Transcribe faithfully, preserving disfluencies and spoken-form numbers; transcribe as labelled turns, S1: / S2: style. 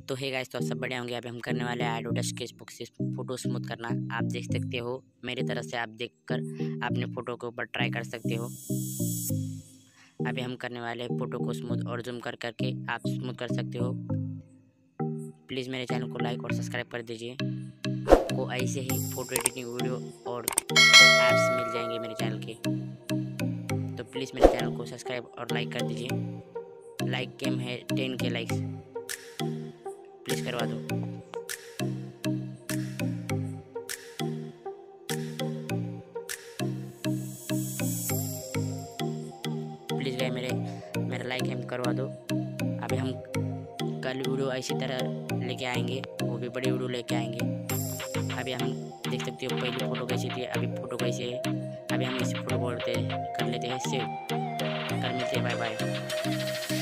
S1: तो है गाइस, तो आप सब बढ़िया होंगे। अभी हम करने वाले हैं एडोब स्केचबुक से फ़ोटो स्मूथ करना। आप देख सकते हो मेरी तरफ से, आप देखकर अपने फ़ोटो के ऊपर ट्राई कर सकते हो। अभी हम करने वाले हैं फ़ोटो को स्मूथ, और जूम कर करके आप स्मूथ कर सकते हो। प्लीज़ मेरे चैनल को लाइक और सब्सक्राइब कर दीजिए। आपको ऐसे ही फ़ोटो एडिटिंग वीडियो और ऐप्स मिल जाएंगे मेरे चैनल के, तो प्लीज़ मेरे चैनल को सब्सक्राइब और लाइक कर दीजिए। लाइक गेम है टेन के लाइक्स, प्लीज़ करवा दो। प्लीज़ गाइस मेरे मेरा लाइक एम करवा दो। अभी हम कल वीडियो इसी तरह लेके आएंगे, वो भी बड़ी वीडियो लेके आएंगे। अभी हम देख सकते हो पहली फ़ोटो कैसी थी, अभी फ़ोटो कैसी है। अभी हम इस फ़ोटो को कर लेते हैं सेव। कल मिलते हैं, बाय बाय।